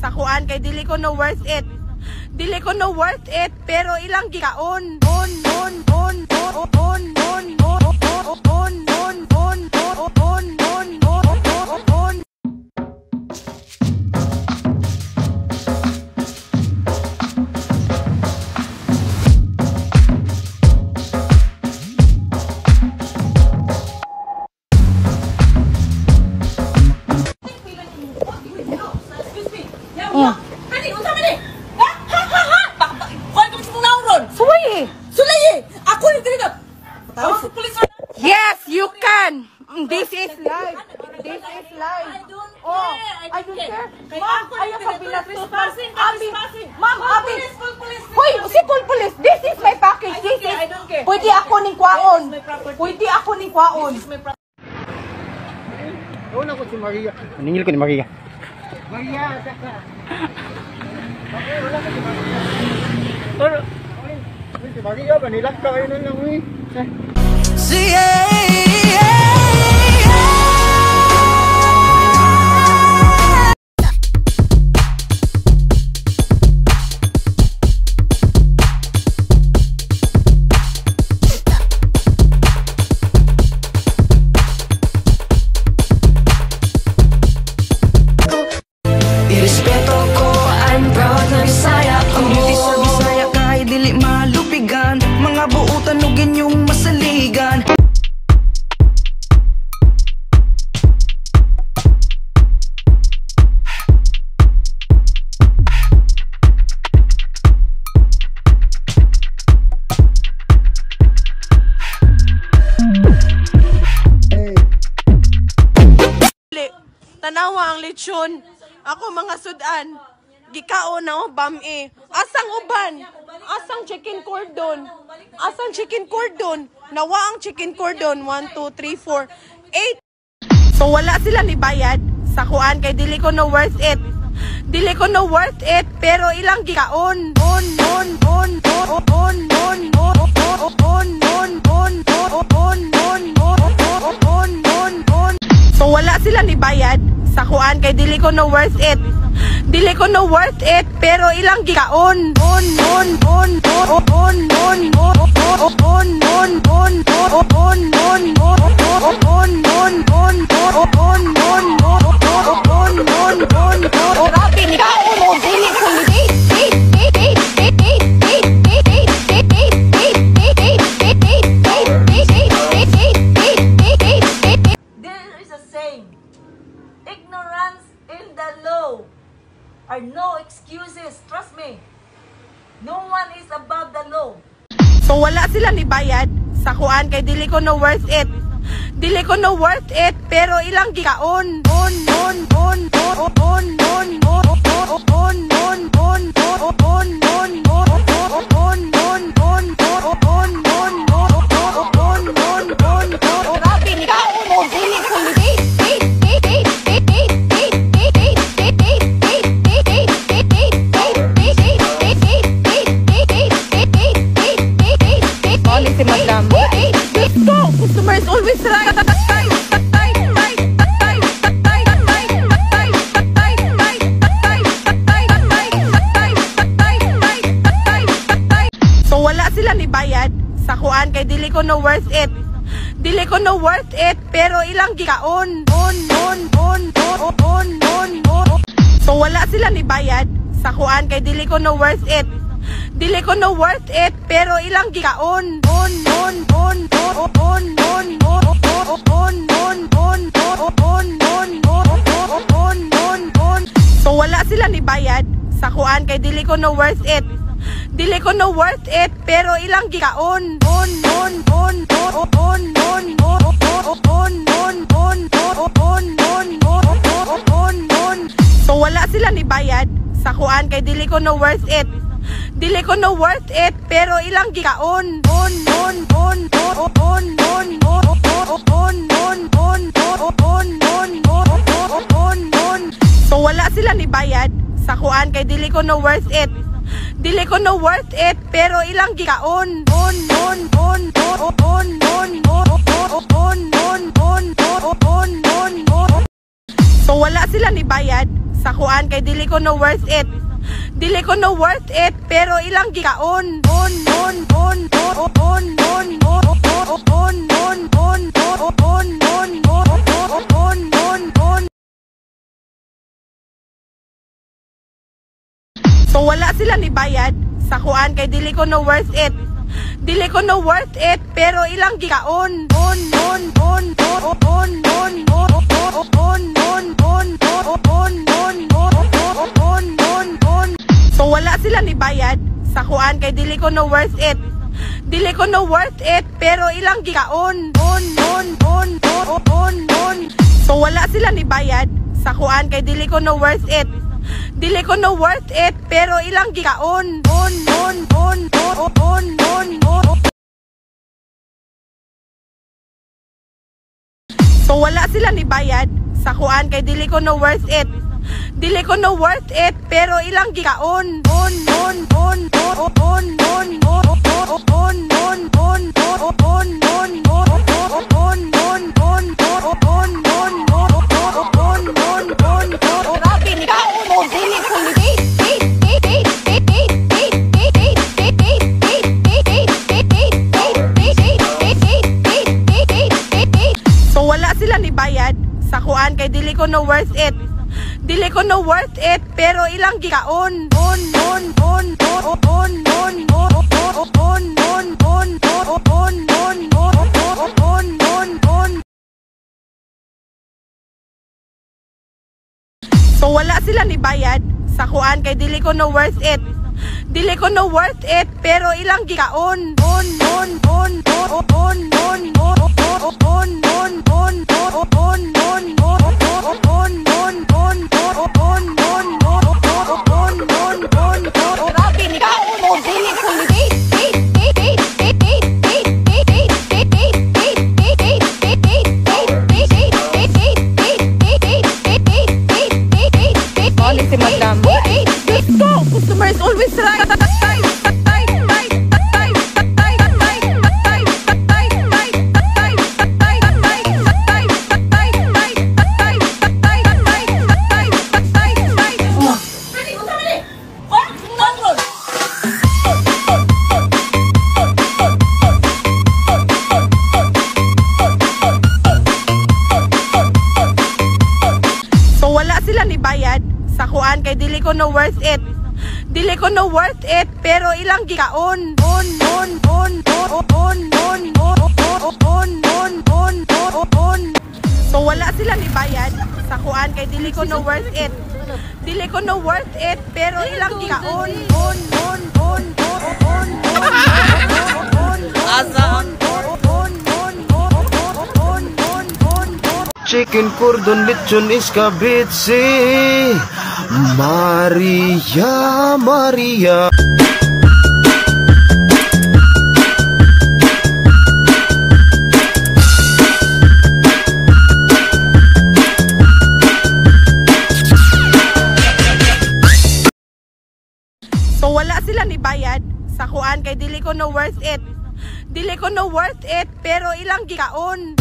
sa kuan kay dili ko no worth it. Dili ko no worth it pero ilang gikaon. Yes, you can. This is live. This is live. I don't care. Ma'am, ayaw ka binastos. Ma'am, Abi. Hoy, si police. This is my package. This is. Pwede ako ning kwaon. Pwede ako ning kwaon. Doon ako si Maria. Ningil ko ni Maria. Maria, saka. Wala ka si Maria. Pero, si Maria ba? Nilak ka kayo nun lang, uy. Irespeto ko, I'm proud na Bisaya ko. Ang beauty sa Bisaya kahit dili malupigan. Mga buutan nugin yung masaligan. Tanawa ang lechon. Ako mga sudan. Gikaon na bami. Asang uban? Asang chicken cordon? Asang chicken cordon? Nawa ang chicken cordon. 1, 2, 3, 4, 8. So wala sila ni bayad sa kuan kay dili ko no worth it. Dili ko no worth it pero ilang gikaon. So wala sila ni bayad sa kuan kay dili ko no worth it. Dili ko no worth it pero ilang gikaon. Grabe ni kaon mo dili ko Ignorance in the law are no excuses. Trust me. No one is above the law. So wala sila ni bayad sa kuan kay dili ko no worth it. Dili ko no worth it pero ilang gikaon. Grabe ni kaon mo dili ko si madam. Let's go! Customer is always right. So wala sila ni bayad sa kuan kay dili ko no worth it. Dili ko no worth it pero ilang gikaon. So wala sila ni bayad sa kuan kay dili ko no worth it. Dili ko no worth it pero ilang gikaon. So wala sila ni bayad sa kuan kay dili ko no worth it. Dili ko no worth it pero ilang gikaon. So wala sila ni bayad sa kuan kay dili ko no worth it. Dili ko no worth it pero ilang gikaon. So wala sila ni bayad sa kuan kay dili ko no worth it. Dili ko no worth it pero ilang gikaon. So So wala sila ni bayad sa kuan kay dili ko no worth it. Dili ko no worth it pero ilang gikaon. So wala sila ni bayad sa kuan kay dili ko no worth it. Dili ko no worth it pero ilang gikaon. So wala sila ni bayad sa kuan kay dili ko no worth it. Dili ko no worth it pero ilang gikaon. So wala sila ni bayad sa kuan kay dili ko no worth it. Dili ko no worth it pero ilang gikaon. So wala sila ni bayad sa kuan kay dili ko no worth it. Dili ko no worth it pero ilang gikaon. So wala sila ni bayad sa kuan kay dili ko no worth it. Dili ko no worth it pero ilang gikaon. So wala sila ni bayad sa kuan kay dili ko no worth it. Dili ko no worth it pero ilang gikaon. Si madam. Go! Customer is always right. So wala sila ni bayad sa kuan kay dili ko no worth it. Dili ko no worth it pero ilang gikaon. So wala sila ni bayad sa kuan kay dili ko no worth it. Dili ko no worth it pero ilang gikaon. Chicken cordon lechon escabeche. Maria, Maria. So wala sila ni bayad sa kuan kay dili ko no worth it. Dili ko no worth it pero ilang gikaon.